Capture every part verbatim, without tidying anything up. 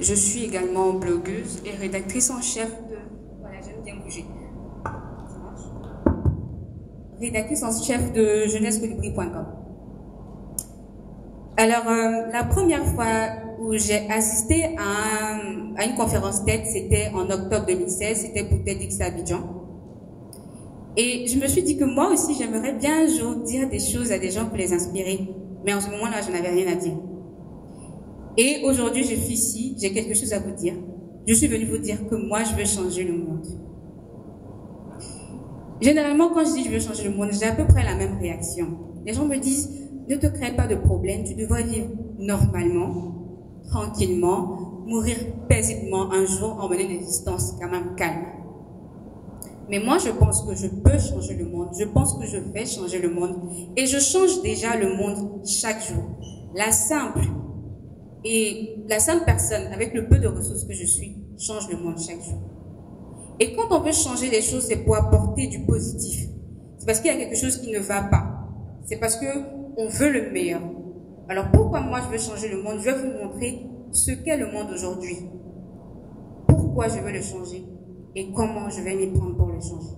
Je suis également blogueuse et rédactrice en chef de... Voilà, j'aime bien bouger. Rédactrice en chef de jeunesse colibri point com. Alors, euh, la première fois où j'ai assisté à, un, à une conférence TED, c'était en octobre deux mille seize, c'était pour TEDx Abidjan. Et je me suis dit que moi aussi, j'aimerais bien un jour dire des choses à des gens pour les inspirer. Mais en ce moment-là, je n'avais rien à dire. Et aujourd'hui, je suis ici, j'ai quelque chose à vous dire. Je suis venue vous dire que moi, je veux changer le monde. Généralement, quand je dis je veux changer le monde, j'ai à peu près la même réaction. Les gens me disent, ne te crée pas de problème, tu devrais vivre normalement, tranquillement, mourir paisiblement un jour en menant une existence quand même calme. Mais moi, je pense que je peux changer le monde, je pense que je vais changer le monde, et je change déjà le monde chaque jour. La simple et la simple personne, avec le peu de ressources que je suis, change le monde chaque jour. Et quand on veut changer les choses, c'est pour apporter du positif. C'est parce qu'il y a quelque chose qui ne va pas. C'est parce que on veut le meilleur. Alors pourquoi moi je veux changer le monde? Je vais vous montrer ce qu'est le monde aujourd'hui. Pourquoi je veux le changer et comment je vais m'y prendre pour le changer.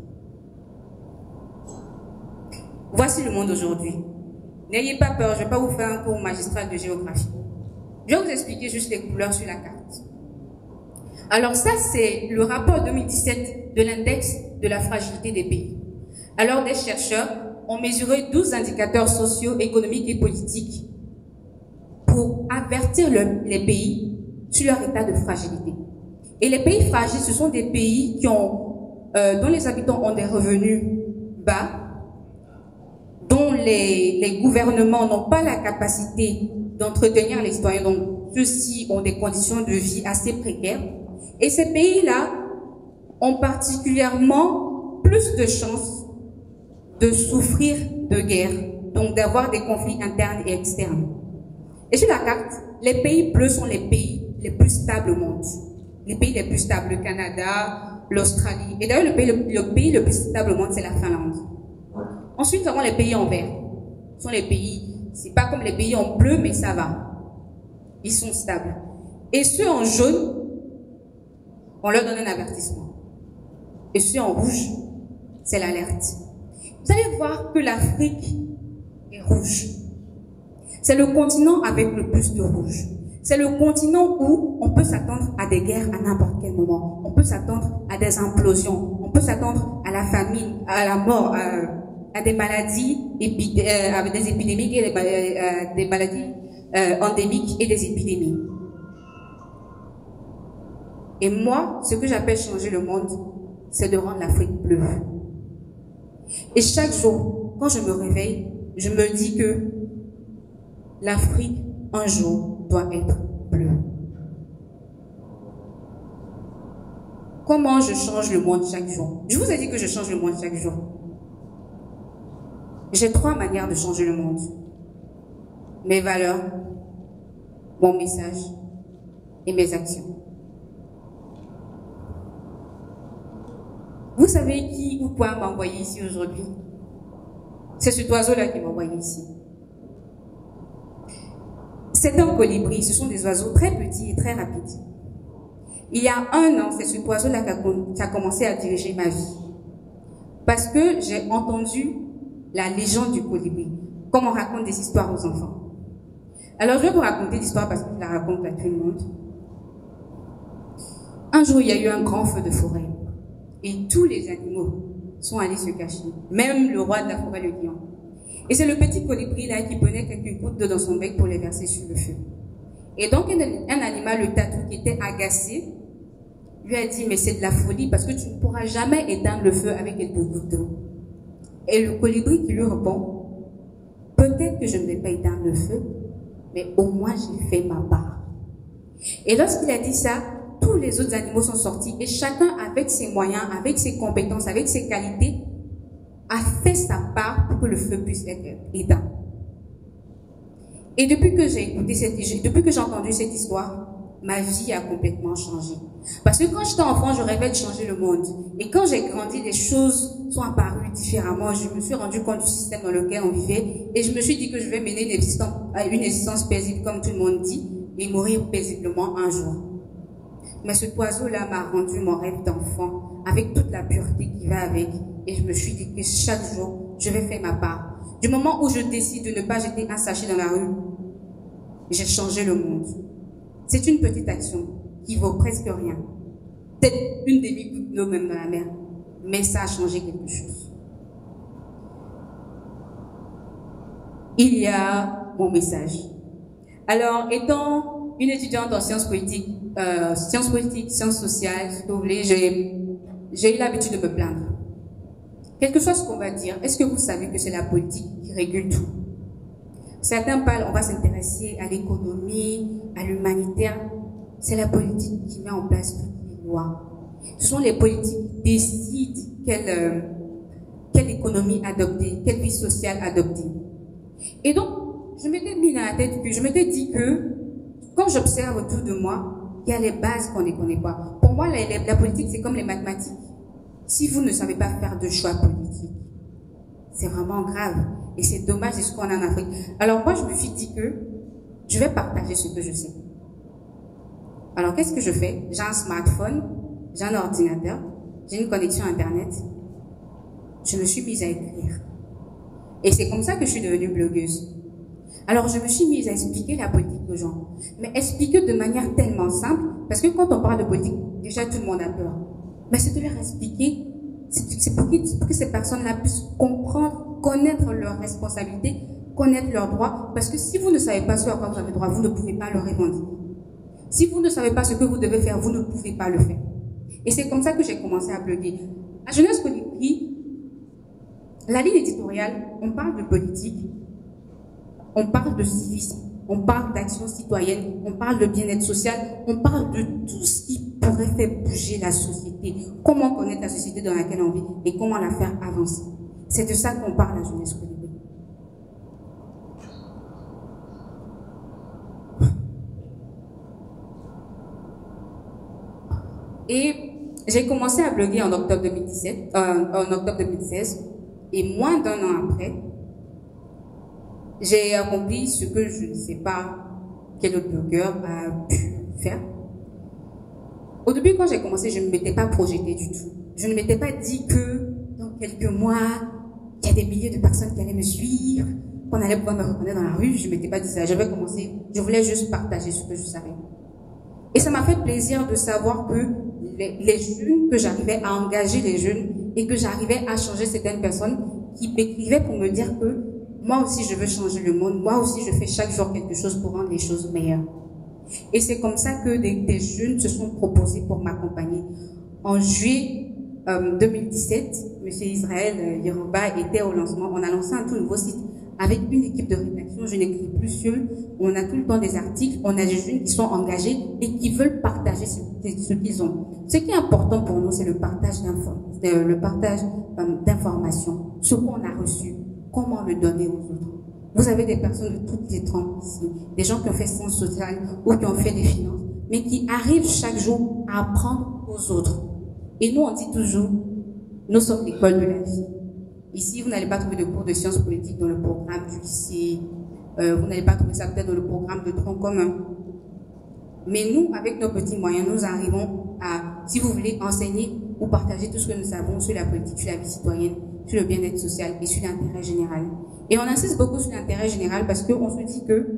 Voici le monde aujourd'hui. N'ayez pas peur, je ne vais pas vous faire un cours magistral de géographie. Je vais vous expliquer juste les couleurs sur la carte. Alors ça, c'est le rapport deux mille dix-sept de l'index de la fragilité des pays. Alors des chercheurs ont mesuré douze indicateurs sociaux, économiques et politiques pour avertir le, les pays sur leur état de fragilité. Et les pays fragiles, ce sont des pays qui ont, euh, dont les habitants ont des revenus bas, dont les, les gouvernements n'ont pas la capacité d'entretenir les citoyens, donc ceux-ci ont des conditions de vie assez précaires. Et ces pays-là ont particulièrement plus de chances de souffrir de guerre, donc d'avoir des conflits internes et externes. Et sur la carte, les pays bleus sont les pays les plus stables au monde. Les pays les plus stables, le Canada, l'Australie. Et d'ailleurs, le pays le, le pays le plus stable au monde, c'est la Finlande. Ensuite, nous avons les pays en vert. Ce sont les pays, c'est pas comme les pays en bleu, mais ça va. Ils sont stables. Et ceux en jaune, on leur donne un avertissement. Et ceux en rouge, c'est l'alerte. Vous allez voir que l'Afrique est rouge. C'est le continent avec le plus de rouge. C'est le continent où on peut s'attendre à des guerres à n'importe quel moment. On peut s'attendre à des implosions. On peut s'attendre à la famine, à la mort, à, à des maladies, épi euh, avec des épidémies, et des, euh, des maladies euh, endémiques et des épidémies. Et moi, ce que j'appelle changer le monde, c'est de rendre l'Afrique bleue. Et chaque jour, quand je me réveille, je me dis que l'Afrique, un jour, doit être bleue. Comment je change le monde chaque jour? Je vous ai dit que je change le monde chaque jour. J'ai trois manières de changer le monde. Mes valeurs, mon message et mes actions. Vous savez qui ou quoi m'a envoyé ici aujourd'hui? C'est cet oiseau-là qui m'a envoyé ici. C'est un colibri, ce sont des oiseaux très petits et très rapides. Il y a un an, c'est cet oiseau-là qui a commencé à diriger ma vie. Parce que j'ai entendu la légende du colibri, comme on raconte des histoires aux enfants. Alors je vais vous raconter l'histoire parce que je la raconte à tout le monde. Un jour, il y a eu un grand feu de forêt. Et tous les animaux sont allés se cacher. Même le roi de la forêt, le lion. Et c'est le petit colibri là qui prenait quelques gouttes d'eau dans son bec pour les verser sur le feu. Et donc un, un animal, le tatou, qui était agacé, lui a dit, mais c'est de la folie parce que tu ne pourras jamais éteindre le feu avec quelques gouttes d'eau. Et le colibri qui lui répond, peut-être que je ne vais pas éteindre le feu, mais au moins j'ai fait ma part. Et lorsqu'il a dit ça, tous les autres animaux sont sortis et chacun avec ses moyens, avec ses compétences, avec ses qualités, a fait sa part pour que le feu puisse être éteint. Et depuis que j'ai écouté cette, depuis que j'ai entendu cette histoire, ma vie a complètement changé. Parce que quand j'étais enfant, je rêvais de changer le monde. Et quand j'ai grandi, les choses sont apparues différemment. Je me suis rendu compte du système dans lequel on vivait et je me suis dit que je vais mener une existence, une existence paisible comme tout le monde dit et mourir paisiblement un jour. Mais cet oiseau-là m'a rendu mon rêve d'enfant, avec toute la pureté qui va avec. Et je me suis dit que chaque jour, je vais faire ma part. Du moment où je décide de ne pas jeter un sachet dans la rue, j'ai changé le monde. C'est une petite action qui vaut presque rien. Peut-être une demi-goutte d'eau même dans la mer. Mais ça a changé quelque chose. Il y a mon message. Alors, étant une étudiante en sciences politiques, euh, sciences politiques, sciences sociales, si vous voulez, j'ai eu l'habitude de me plaindre. Quel que soit ce qu'on va dire, est-ce que vous savez que c'est la politique qui régule tout? Certains parlent, on va s'intéresser à l'économie, à l'humanitaire. C'est la politique qui met en place toutes les lois. Ce sont les politiques qui décident quelle, euh, quelle économie adopter, quelle vie sociale adopter. Et donc, je m'étais mis dans la tête que je m'étais dit que quand j'observe autour de moi, il y a les bases qu'on ne connaît pas. Pour moi, la, la, la politique, c'est comme les mathématiques. Si vous ne savez pas faire de choix politiques, c'est vraiment grave. Et c'est dommage, c'est ce qu'on a en Afrique. Alors moi, je me suis dit que je vais partager ce que je sais. Alors, qu'est-ce que je fais? J'ai un smartphone, j'ai un ordinateur, j'ai une connexion Internet. Je me suis mise à écrire. Et c'est comme ça que je suis devenue blogueuse. Alors, je me suis mise à expliquer la politique aux gens. Mais expliquer de manière tellement simple, parce que quand on parle de politique, déjà tout le monde a peur. Mais c'est de leur expliquer, c'est pour, pour que ces personnes-là puissent comprendre, connaître leurs responsabilités, connaître leurs droits. Parce que si vous ne savez pas ce à quoi vous avez droit, vous ne pouvez pas le revendiquer. Si vous ne savez pas ce que vous devez faire, vous ne pouvez pas le faire. Et c'est comme ça que j'ai commencé à bloguer. À Jeunesse Colibri, la ligne éditoriale, on parle de politique, on parle de civisme, on parle d'action citoyenne, on parle de bien-être social, on parle de tout ce qui pourrait faire bouger la société, comment connaître la société dans laquelle on vit et comment la faire avancer. C'est de ça qu'on parle à Jeunesse Colibri. Et j'ai commencé à bloguer en octobre deux mille dix-sept, euh, en octobre deux mille seize, et moins d'un an après, j'ai accompli ce que je ne sais pas quel autre blogueur a pu faire. Au début, quand j'ai commencé, je ne m'étais pas projetée du tout. Je ne m'étais pas dit que dans quelques mois, il y a des milliers de personnes qui allaient me suivre, qu'on allait pouvoir me reconnaître dans la rue. Je ne m'étais pas dit ça. J'avais commencé, je voulais juste partager ce que je savais. Et ça m'a fait plaisir de savoir que les, les jeunes, que j'arrivais à engager les jeunes et que j'arrivais à changer certaines personnes qui m'écrivaient pour me dire que moi aussi je veux changer le monde, moi aussi je fais chaque jour quelque chose pour rendre les choses meilleures. Et c'est comme ça que des, des jeunes se sont proposés pour m'accompagner. En juillet euh, deux mille dix-sept, M. Israël euh, Yoruba était au lancement. On a lancé un tout nouveau site avec une équipe de rédaction. Je n'écris plus seul. On a tout le temps des articles. On a des jeunes qui sont engagés et qui veulent partager ce, ce qu'ils ont. Ce qui est important pour nous, c'est le partage d'informations, euh, le partage euh, d'informations, ce qu'on a reçu, comment le donner aux autres. Vous avez des personnes de toutes les trempes ici, des gens qui ont fait sciences sociales ou qui ont fait des finances, mais qui arrivent chaque jour à apprendre aux autres. Et nous, on dit toujours, nous sommes l'école de la vie. Ici, vous n'allez pas trouver de cours de sciences politiques dans le programme du lycée, euh, vous n'allez pas trouver ça peut-être dans le programme de tronc commun. Mais nous, avec nos petits moyens, nous arrivons à, si vous voulez, enseigner ou partager tout ce que nous savons sur la politique, sur la vie citoyenne, sur le bien-être social et sur l'intérêt général. Et on insiste beaucoup sur l'intérêt général parce qu'on se dit que,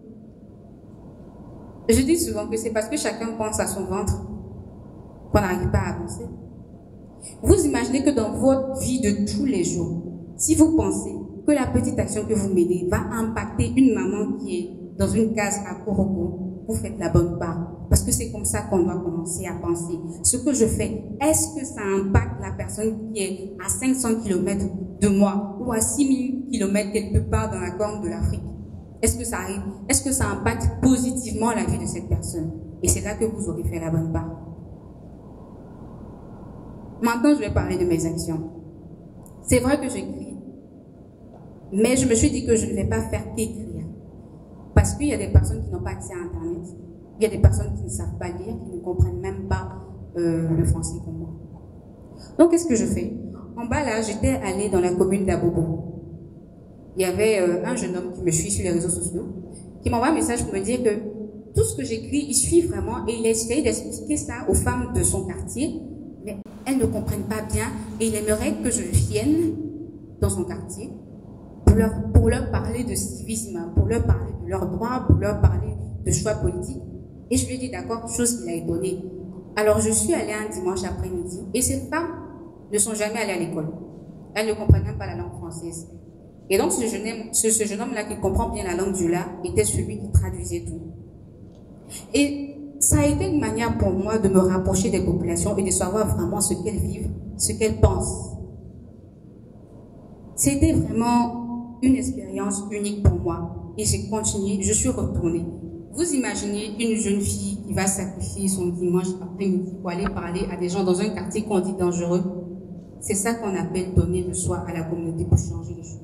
je dis souvent que c'est parce que chacun pense à son ventre qu'on n'arrive pas à avancer. Vous imaginez que dans votre vie de tous les jours, si vous pensez que la petite action que vous menez va impacter une maman qui est dans une case à Koroko, vous faites la bonne part. Parce que c'est comme ça qu'on doit commencer à penser. Ce que je fais, est-ce que ça impacte la personne qui est à cinq cents kilomètres de moi ou à six mille kilomètres quelque part dans la corne de l'Afrique? Est-ce que ça arrive? Est-ce que ça impacte positivement la vie de cette personne? Et c'est là que vous aurez fait la bonne part. Maintenant, je vais parler de mes actions. C'est vrai que j'écris, mais je me suis dit que je ne vais pas faire qu'écrire. Parce qu'il y a des personnes qui n'ont pas accès à Internet. Il y a des personnes qui ne savent pas lire, qui ne comprennent même pas euh, le français comme moi. Donc, qu'est-ce que je fais? En bas, là, j'étais allée dans la commune d'Abobo. Il y avait euh, un jeune homme qui me suit sur les réseaux sociaux, qui m'envoie un message pour me dire que tout ce que j'écris, il suit vraiment et il a essayé d'expliquer ça aux femmes de son quartier, mais elles ne comprennent pas bien et il aimerait que je vienne dans son quartier pour leur, pour leur parler de civisme, pour leur parler de leurs droits, pour leur parler de choix politiques. Et je lui ai dit d'accord, chose qu'il a étonnée. Alors je suis allée un dimanche après-midi et ces femmes ne sont jamais allées à l'école. Elles ne comprennent même pas la langue française. Et donc ce jeune homme, ce, ce jeune homme-là qui comprend bien la langue du là était celui qui traduisait tout. Et ça a été une manière pour moi de me rapprocher des populations et de savoir vraiment ce qu'elles vivent, ce qu'elles pensent. C'était vraiment une expérience unique pour moi. Et j'ai continué, je suis retournée. Vous imaginez une jeune fille qui va sacrifier son dimanche après-midi pour aller parler à des gens dans un quartier qu'on dit dangereux. C'est ça qu'on appelle donner de soi à la communauté pour changer les choses.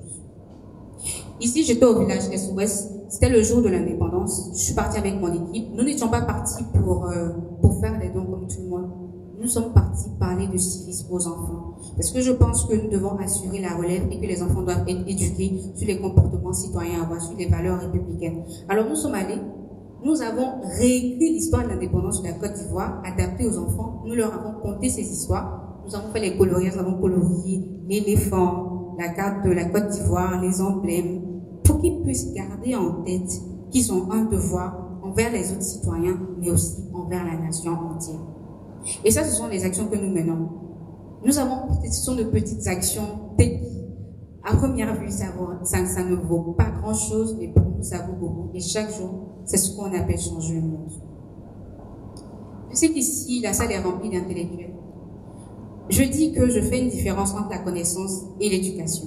Ici, j'étais au village Est-Ouest. C'était le jour de l'indépendance. Je suis partie avec mon équipe. Nous n'étions pas partis pour, euh, pour faire des dons comme tout le monde. Nous sommes partis parler de civisme aux enfants. Parce que je pense que nous devons assurer la relève et que les enfants doivent être éduqués sur les comportements citoyens à avoir, sur les valeurs républicaines. Alors nous sommes allés. Nous avons réécrit l'histoire de l'indépendance de la Côte d'Ivoire, adaptée aux enfants. Nous leur avons conté ces histoires. Nous avons fait les coloriers, nous avons colorié l'éléphant, la carte de la Côte d'Ivoire, les emblèmes, pour qu'ils puissent garder en tête qu'ils ont un devoir envers les autres citoyens, mais aussi envers la nation entière. Et ça, ce sont les actions que nous menons. Nous avons, ce sont de petites actions techniques. À première vue, ça, ça, ça ne vaut pas grand-chose, mais pour nous, ça vaut beaucoup. Et chaque jour, c'est ce qu'on appelle changer le monde. Je sais qu'ici, la salle est remplie d'intellectuels. Je dis que je fais une différence entre la connaissance et l'éducation.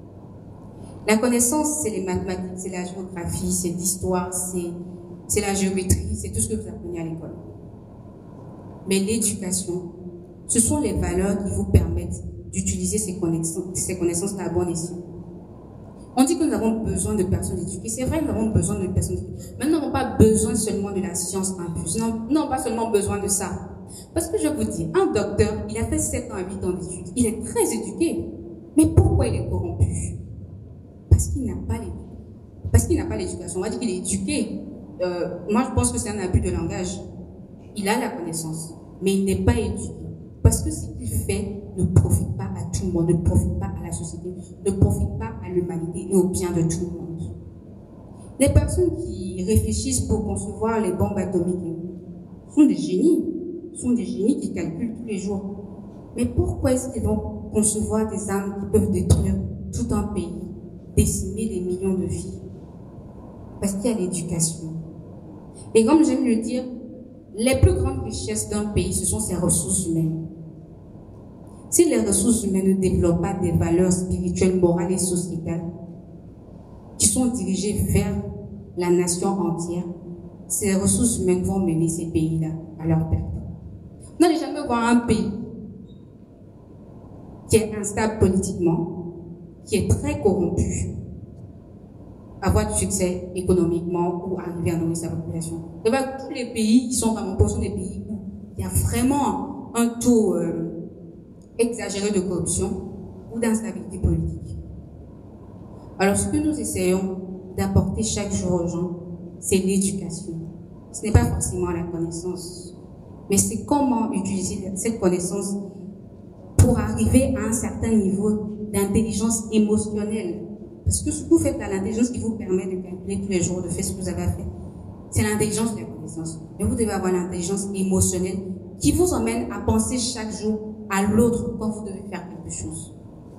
La connaissance, c'est les mathématiques, c'est la géographie, c'est l'histoire, c'est la géométrie, c'est tout ce que vous apprenez à l'école. Mais l'éducation, ce sont les valeurs qui vous permettent d'utiliser ces connaissances, ces connaissances à bon escient. On dit que nous avons besoin de personnes éduquées. C'est vrai que nous avons besoin de personnes éduquées. Mais nous n'avons pas besoin seulement de la science infuse. Nous n'avons pas seulement besoin de ça. Parce que je vous dis, un docteur, il a fait sept ans à huit ans d'études. Il est très éduqué. Mais pourquoi il est corrompu? Parce qu'il n'a pas l'éducation. Parce qu'il n'a pas l'éducation. On va dire qu'il est éduqué. Euh, moi, je pense que c'est un abus de langage. Il a la connaissance, mais il n'est pas éduqué. Parce que ce qu'il fait ne profite pas à tout le monde, ne profite pas à la société, ne profite pas à l'humanité et au bien de tout le monde. Les personnes qui réfléchissent pour concevoir les bombes atomiques sont des génies, sont des génies qui calculent tous les jours. Mais pourquoi est-ce qu'ils vont concevoir des armes qui peuvent détruire tout un pays, décimer des millions de vies? Parce qu'il y a l'éducation. Et comme j'aime le dire, les plus grandes richesses d'un pays, ce sont ses ressources humaines. Si les ressources humaines ne développent pas des valeurs spirituelles, morales et sociétales qui sont dirigées vers la nation entière, ces ressources humaines vont mener ces pays-là à leur perte. Vous n'allez jamais voir un pays qui est instable politiquement, qui est très corrompu, avoir du succès économiquement ou arriver à nourrir sa population. Et bien, tous les pays qui sont vraiment sont des pays où il y a vraiment un taux euh, exagéré de corruption ou d'instabilité politique. Alors, ce que nous essayons d'apporter chaque jour aux gens, c'est l'éducation. Ce n'est pas forcément la connaissance, mais c'est comment utiliser cette connaissance pour arriver à un certain niveau d'intelligence émotionnelle. Parce que ce que vous faites là, l'intelligence qui vous permet de calculer tous les jours, de faire ce que vous avez à faire, c'est l'intelligence de la connaissance. Mais vous devez avoir l'intelligence émotionnelle qui vous emmène à penser chaque jour à l'autre quand vous devez faire quelque chose.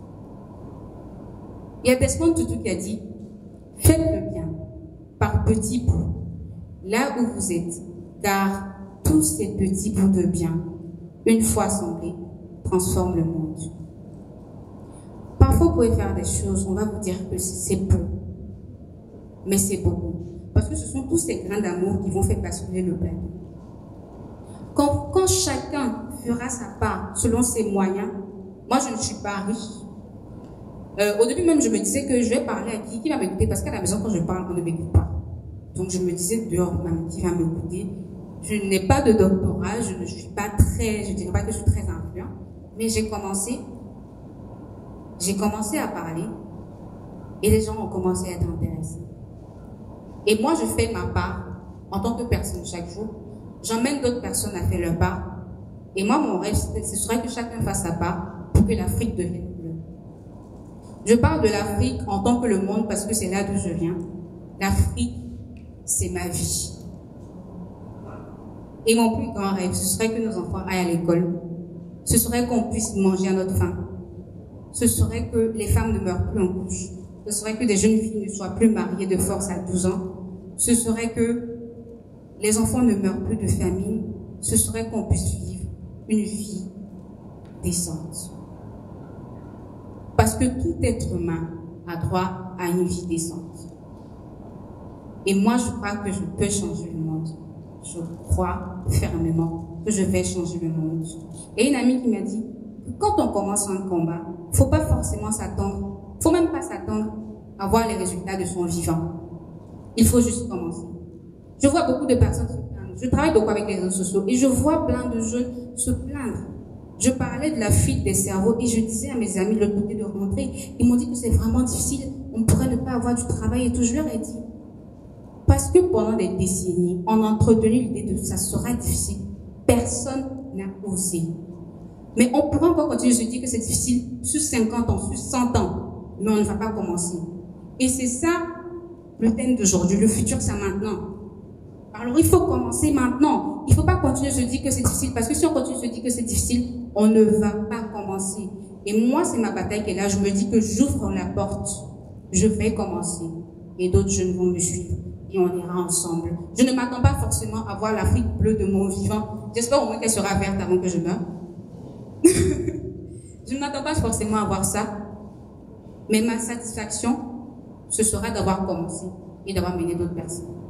Il y a Desmond Tutu qui a dit, faites le bien par petits bouts, là où vous êtes, car tous ces petits bouts de bien, une fois assemblés, transforment le monde. Parfois, vous pouvez faire des choses, on va vous dire que c'est peu, mais c'est beaucoup. Parce que ce sont tous ces grains d'amour qui vont faire basculer le plateau. Quand, quand chacun fera sa part selon ses moyens, moi je ne suis pas riche. Euh, au début même, je me disais que je vais parler à qui, qui va m'écouter, parce qu'à la maison, quand je parle, on ne m'écoute pas. Donc je me disais dehors, même, qui va m'écouter. Je n'ai pas de doctorat, je ne suis pas très, je ne dirais pas que je suis très influent, mais j'ai commencé, j'ai commencé à parler et les gens ont commencé à être intéressés. Et moi, je fais ma part en tant que personne chaque jour. J'emmène d'autres personnes à faire leur part. Et moi, mon rêve, ce serait que chacun fasse sa part pour que l'Afrique devienne bleue. Je parle de l'Afrique en tant que le monde parce que c'est là d'où je viens. L'Afrique, c'est ma vie. Et mon plus grand rêve, ce serait que nos enfants aillent à l'école. Ce serait qu'on puisse manger à notre faim. Ce serait que les femmes ne meurent plus en couche. Ce serait que des jeunes filles ne soient plus mariées de force à douze ans. Ce serait que les enfants ne meurent plus de famine. Ce serait qu'on puisse vivre une vie décente. Parce que tout être humain a droit à une vie décente. Et moi, je crois que je peux changer le monde. Je crois fermement que je vais changer le monde. Et une amie qui m'a dit que quand on commence un combat, il ne faut pas forcément s'attendre, il ne faut même pas s'attendre à voir les résultats de son vivant. Il faut juste commencer. Je vois beaucoup de personnes se plaindre. Je travaille beaucoup avec les réseaux sociaux et je vois plein de jeunes se plaindre. Je parlais de la fuite des cerveaux et je disais à mes amis de l'autre côté de rentrer, ils m'ont dit que c'est vraiment difficile, on pourrait ne pas avoir du travail et tout. Je leur ai dit, parce que pendant des décennies, on a entretenu l'idée de ça sera difficile. Personne n'a osé. Mais on pourra encore continuer de se dire que c'est difficile sur cinquante ans, sur cent ans, mais on ne va pas commencer. Et c'est ça le thème d'aujourd'hui. Le futur, c'est maintenant. Alors il faut commencer maintenant. Il ne faut pas continuer de se dire que c'est difficile, parce que si on continue de se dire que c'est difficile, on ne va pas commencer. Et moi, c'est ma bataille qui est là. Je me dis que j'ouvre la porte, je vais commencer. Et d'autres jeunes vont me suivre. Et on ira ensemble. Je ne m'attends pas forcément à voir l'Afrique bleue de mon vivant. J'espère au moins qu'elle sera verte avant que je meure. Je ne m'attends pas forcément à voir ça. Mais ma satisfaction, ce sera d'avoir commencé et d'avoir mené d'autres personnes.